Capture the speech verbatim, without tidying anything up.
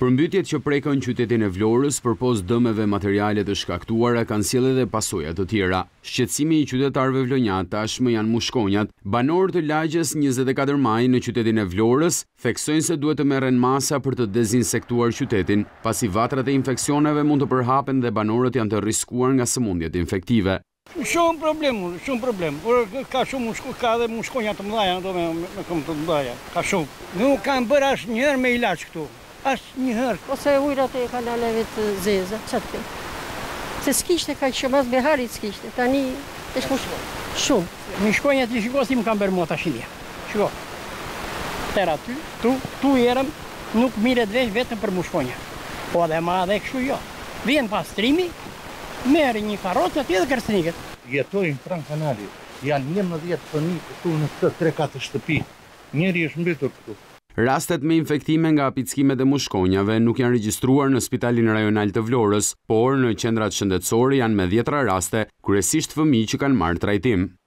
Përmbytjet që prekën qytetin e Vlorës përpos dëmeve materiale të shkaktuara kanë sjellë edhe pasoja të tjera. Shqetësimi i qytetarëve vlonjat tashmë janë mushkonjat. Banorët e lagjes njëzet e katër maj në qytetin e Vlorës theksojnë se duhet të merren masa për të dezinsektuar qytetin, pasi vatrat e infeksioneve mund të përhapen dhe banorët janë të rriskuar nga sëmundjet infektive. Shumë problem, shumë problem. Por ka shumë mushko, ka dhe mushkonja të mëdha, do me me këmbë të mëdha. Ka shumë. Nuk kanë bërë asnjëherë me ilaç këtu. Asnjëherë. Ose ujrat e kanaleve të zeza, çfarë të kem. Se s'kishte kaq shumë as beharit s'kishte. Tani është shumë. Në shkonja ti shiko si më kanë bërë mua tashinia. Shiko. Tera aty, tu, tu erëm, nuk miret vesh vetëm për mushkonja. Po edhe ma edhe kështu jo. Vjen pastrimi, merë një karrocë aty dhe kërcënikët. Jetojnë pranë kanalit. Janë njëmbëdhjetë fëmijë këtu në këtë tre katër shtëpi. Njëri është mbetur këtu. Rastet me infektime nga pickimet e mushkonjave nuk janë regjistruar në Spitalin Rajonal të Vlorës, por në qendrat shëndetësore janë me dhjetra raste, kryesisht fëmijë që kanë marrë trajtim.